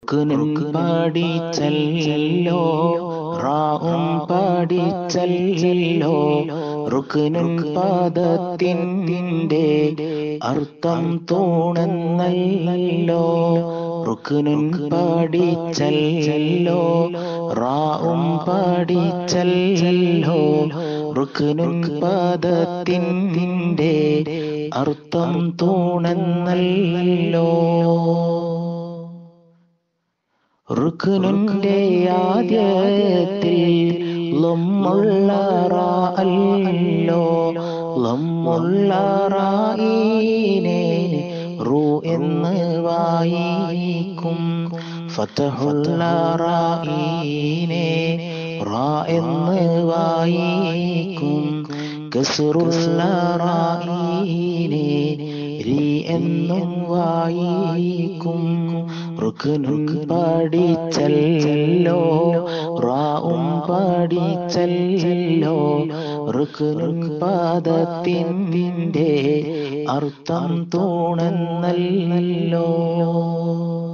റുക്നുൻ പഠിച്ചല്ലോ റാഉം പഠിച്ചല്ലോ റുക്നുൻ പദത്തിൻ്റെ അർത്ഥം തൂണെന്നല്ലോ റുക്നുൻ പഠിച്ചല്ലോ റാഉം പഠിച്ചല്ലോ റുക്നുൻ പദത്തിൻ്റെ അർത്ഥം തൂണെന്നല്ലോ റുക്നുന്റെ ആദ്യത്തിൽ ലമ്മുള്ള റാ അല്ലോ ലമ്മുള്ള റായിനെ റൂ എന്ന് വായിക്കും ഫതഹുള്ള റായിനെ റാ എന്ന് വായിക്കും കസ്റുള്ള റായിനെ രി എന്നും വായിക്കും റുക്നുൻ പഠിച്ചല്ലോ റാഉം പഠിച്ചല്ലോ റുക്നുൻ പദത്തിൻ്റെ അർത്ഥം തൂണെന്നല്ലോ